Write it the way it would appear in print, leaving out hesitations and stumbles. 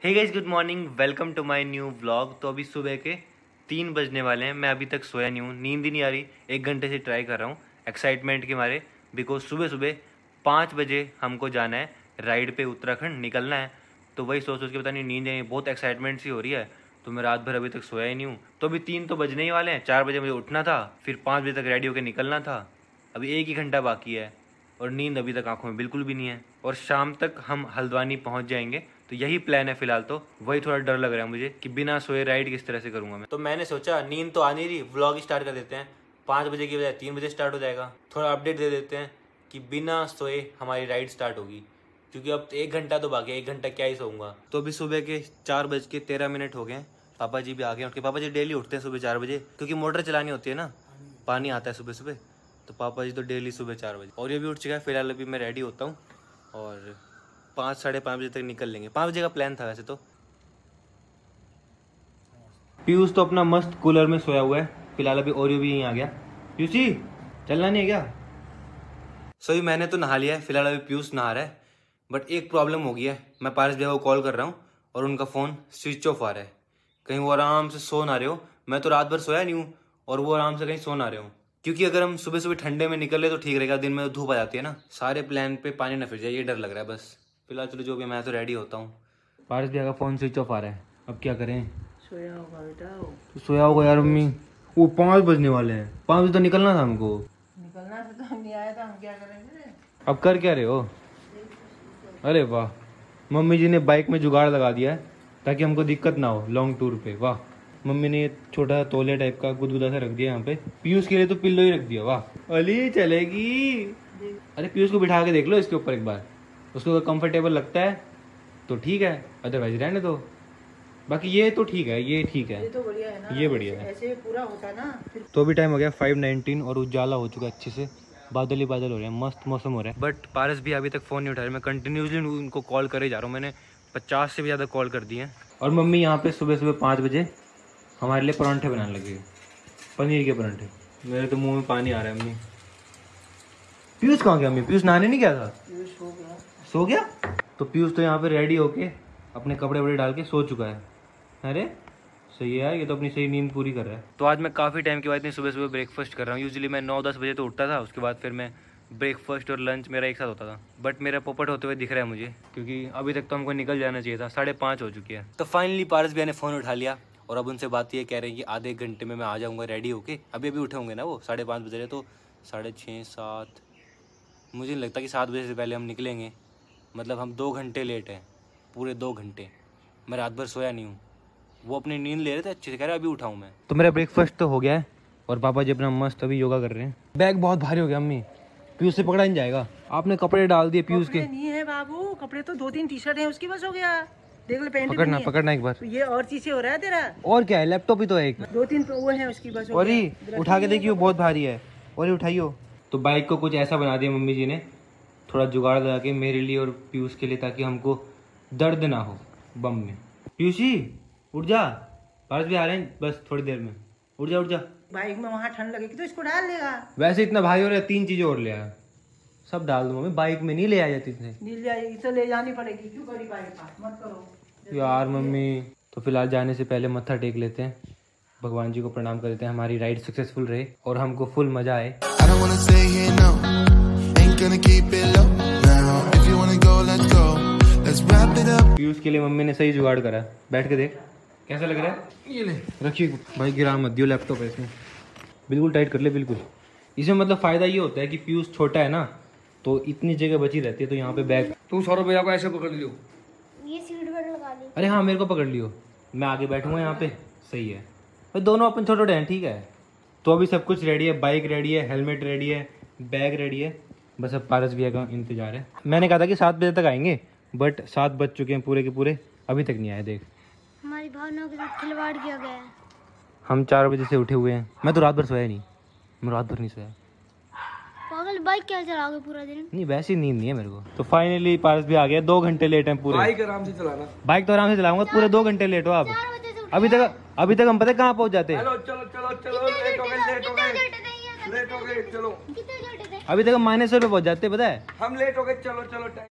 Hey guys, good morning, welcome to my new vlog. तो अभी सुबह के 3 बजने वाले हैं। मैं अभी तक सोया नहीं हूँ, नींद ही नहीं आ रही। 1 घंटे से ट्राई कर रहा हूँ एक्साइटमेंट के मारे, बिकॉज सुबह सुबह 5 बजे हमको जाना है राइड पे, उत्तराखंड निकलना है। तो वही सोच के पता नहीं नींद नहीं, बहुत एक्साइटमेंट सी हो रही है। तो मैं रात भर अभी तक सोया ही नहीं हूँ। तो अभी 3 तो बजने ही वाले हैं। 4 बजे मुझे उठना था, फिर 5 बजे तक रेडी होकर निकलना था। अभी 1 ही घंटा बाकी है और नींद अभी तक आंखों में बिल्कुल भी नहीं है। और शाम तक हम हल्द्वानी पहुंच जाएंगे। तो यही प्लान है फिलहाल। तो वही थोड़ा डर लग रहा है मुझे कि बिना सोए राइड किस तरह से करूंगा मैं। तो मैंने सोचा नींद तो आ नहीं रही, व्लॉग स्टार्ट कर देते हैं। 5 बजे की बजाय 3 बजे स्टार्ट हो जाएगा। थोड़ा अपडेट दे देते हैं कि बिना सोए हमारी राइड स्टार्ट होगी, क्योंकि अब 1 घंटा तो बाकी है। 1 घंटा क्या ही सोऊंगा। तो अभी सुबह के 4:13 हो गए। पापा जी भी आ गए। उनके पापा जी डेली उठते हैं सुबह 4 बजे, क्योंकि मोटर चलानी होती है ना, पानी आता है सुबह सुबह। तो पापा जी तो डेली सुबह 4 बजे, और ये भी उठ चुका है। फिलहाल अभी मैं रेडी होता हूँ और 5 साढ़े 5 बजे तक निकल लेंगे। 5 बजे का प्लान था वैसे तो। पीयूष तो अपना मस्त कूलर में सोया हुआ है। फिलहाल अभी ओरियो भी यहीं आ गया। पीयूषी चलना नहीं है क्या? सही, मैंने तो नहा लिया है। फिलहाल अभी पीयूष नहा रहा है। बट एक प्रॉब्लम हो गई है। मैं पारस भैया को कॉल कर रहा हूँ और उनका फ़ोन स्विच ऑफ आ रहा है। कहीं वो आराम से सो ना रहे हो। मैं तो रात भर सोया नहीं हूँ और वो आराम से कहीं सो ना रहे हो, क्योंकि अगर हम सुबह सुबह ठंडे में निकले तो ठीक रहेगा। दिन में तो धूप आ जाती है ना, सारे प्लान पे पानी ना फिर जाए, ये डर लग रहा है बस। फिलहाल चलो जो भी, मैं तो रेडी होता हूँ। पारस भैया का फ़ोन स्विच ऑफ आ रहा है, अब क्या करें? सोया होगा बेटा। तो सोया होगा यार मम्मी। वो 5 बजने वाले हैं। 5 बजे तो निकलना था हमको। निकलना था तो हम नहीं आया था, हम क्या करेंगे? अब कर क्या रहे हो? अरे वाह, मम्मी जी ने बाइक में जुगाड़ लगा दिया है ताकि हमको दिक्कत ना हो लॉन्ग टूर पे। वाह, मम्मी ने ये छोटा तौलिया टाइप का गुदगुदा सा रख दिया यहाँ पे। पीयूष के लिए तो पिल्लो ही रख दिया। वाह अली चलेगी। अरे पीयूष को बिठा के देख लो इसके ऊपर एक बार, उसको अगर कंफर्टेबल लगता है तो ठीक है, अदरवाइज रहने दो। बाकी ये तो ठीक है, ये ठीक है, ये तो बढ़िया है ना, ये बढ़िया है। ऐसे पूरा होता है ना फिर। तो अभी टाइम हो गया 5:19 और उजाला हो चुका है अच्छे से। बादल ही बादल हो रहे हैं, मस्त मौसम हो रहा है। बट पारस भी अभी तक फ़ोन नहीं उठा रहे। मैं कंटिन्यूसली उनको कॉल करे जा रहा हूँ। मैंने 50 से भी ज़्यादा कॉल कर दिए हैं। और मम्मी यहाँ पे सुबह सुबह 5 बजे हमारे लिए परांठे बनाने लगे, पनीर के परांठे। मेरे तो मुंह में पानी आ रहा है। मम्मी पीयूष कहाँ गया? मम्मी पीयूष नहाने नहीं गया था? सो गया। तो पीयूष तो यहाँ पे रेडी होके अपने कपड़े वपड़े डाल के सो चुका है। अरे सही है यार, ये तो अपनी सही नींद पूरी कर रहा है। तो आज मैं काफ़ी टाइम के बाद इतनी सुबह सुबह ब्रेकफास्ट कर रहा हूँ। यूजुअली मैं 9-10 बजे तो उठता था, उसके बाद फिर मैं ब्रेकफास्ट और लंच मेरा एक साथ होता था। बट मेरा पोपट होते हुए दिख रहा है मुझे, क्योंकि अभी तक तो हमको निकल जाना चाहिए था। 5:30 हो चुकी है। तो फाइनली पारस भैया ने फ़ोन उठा लिया और अब उनसे बात ये कह रहे हैं कि आधे घंटे में मैं आ जाऊँगा रेडी होके। अभी उठे होंगे ना वो, 5:30 बज रहे, तो 6:30 7, मुझे नहीं लगता कि 7 बजे से पहले हम निकलेंगे। मतलब हम 2 घंटे लेट हैं, पूरे 2 घंटे। मैं रात भर सोया नहीं हूँ। वो अपनी नींद ले रहे थे अच्छे से, कह रहे अभी उठाऊँ मैं। तो मेरा ब्रेकफास्ट तो हो गया है और पापा जी अपना मस्त अभी योगा कर रहे हैं। बैग बहुत भारी हो गया मम्मी, पीयूष से पकड़ा नहीं जाएगा। आपने कपड़े डाल दिए पीयूष के। नहीं है बाबू, कपड़े तो 2-3 टी-शर्ट है, उसकी बस हो गया। देख ले, पैंट पकड़ना पकड़ना एक बार। तो ये और चीज से हो रहा है तेरा। और क्या है, लैपटॉप ही तो है एक। 2-3 वो है उसकी बस हो और गया। उठा के देखियो, बहुत भारी है। और उठाइयो। तो बाइक को कुछ ऐसा बना दिया मम्मी जी ने, थोड़ा जुगाड़ लगा के मेरे लिए और पीयूष के लिए, ताकि हमको दर्द ना हो बम में। पीयूषी उठ जा, पारस भी आ रहे हैं बस थोड़ी देर में। उठ जा उठ जा। बाइक में वहाँ ठंड लगेगी तो इसको डाल देगा। वैसे इतना भारी हो रहा है, 3 चीजें और ले आया, सब डाल दूंगा मैं। बाइक में नहीं ले आ जाती थी नील जाएगी तो ले जानी पड़ेगी। क्यों करी बाइक पास मत करो यार मम्मी। तो फिलहाल जाने से पहले मत्था टेक लेते हैं, भगवान जी को प्रणाम कर देते हैं, हमारी राइड सक्सेसफुल रहे और हमको फुल मजा आए। पीयूष के लिए मम्मी ने सही जुगाड़ करा। बैठ के देख कैसा लग रहा है। ये ले रखिए भाई, गिरा मत दियो, लैपटॉप है इसमें। बिल्कुल टाइट कर ले, बिल्कुल। इसमें मतलब फ़ायदा ये होता है कि पीयूष छोटा है ना, तो इतनी जगह बची रहती है। तो यहाँ पे बैग, तू 100 रुपया को ऐसे पकड़ लियो, ये सीट बेल्ट लगा ली। अरे हाँ मेरे को पकड़ लियो, मैं आगे बैठूंगा यहाँ पे। सही है भाई, दोनों अपन छोटे छोटे हैं, ठीक है। तो अभी सब कुछ रेडी है, बाइक रेडी है, हेलमेट रेडी है, बैग रेडी है। बस अब पारस भैया का इंतजार है। मैंने कहा था कि 7 बजे तक आएंगे, बट 7 बज चुके हैं पूरे के पूरे, अभी तक नहीं आए। देख हमारी भावनाओं के साथ खिलवाड़ किया गया है। हम 4 बजे से उठे हुए हैं। मैं तो रात भर सोया नहीं, मैं रात भर नहीं सोया। पागल, बाइक क्या चलाओगे पूरा दिन? नहीं वैसी नींद नहीं है मेरे को। तो फाइनली पारस भी आ गया। 2 घंटे लेट हैं पूरे। बाइक आराम से चलाना। बाइक तो आराम से चलाऊंगा, पूरे 2 घंटे लेट हो आप। 4 बजे से अभी तक हम पता है कहाँ पहुँच जाते। चलो चलो चलो चलो, लेट हो गए चलो। कितने घंटे थे? अभी तक हम -100 पे पहुँच जाते, पता है। हम लेट हो गए, चलो चलो।